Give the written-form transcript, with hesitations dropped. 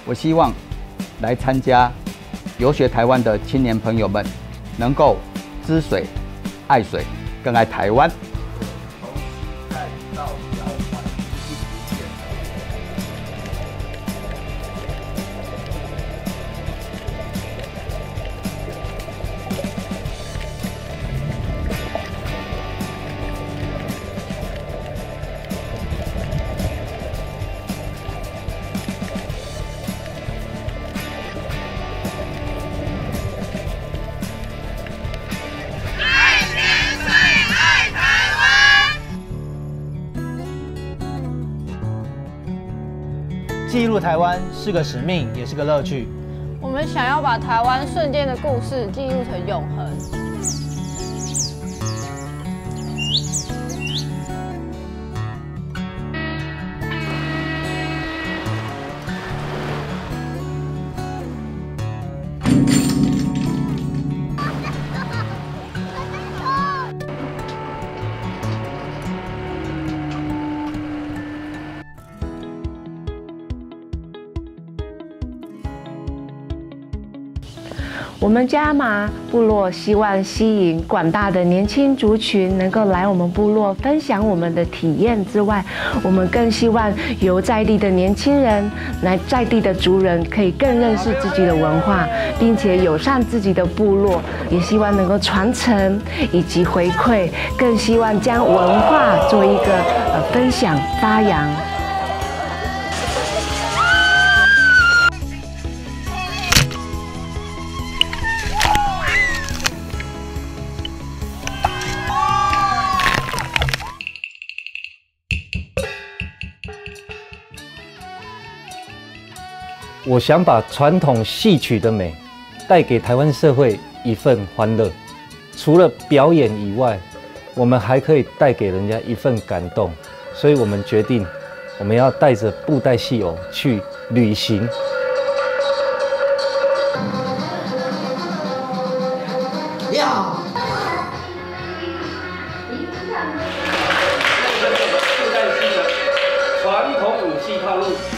我希望来参加游学台湾的青年朋友们，能够知水、爱水，更爱台湾。从盖到脚环一直变。 记录台湾是个使命，也是个乐趣。 我们想要把台湾瞬间的故事记录成永恒。 我们加码部落希望吸引广大的年轻族群能够来我们部落分享我们的体验之外，我们更希望由在地的年轻人来在地的族人可以更认识自己的文化，并且友善自己的部落，也希望能够传承以及回馈，更希望将文化做一个分享发扬。 我想把传统戏曲的美带给台湾社会一份欢乐，除了表演以外，我们还可以带给人家一份感动，所以我们决定，我们要带着布袋戏偶去旅行。 呀！ 布袋戏的传统武戏套路。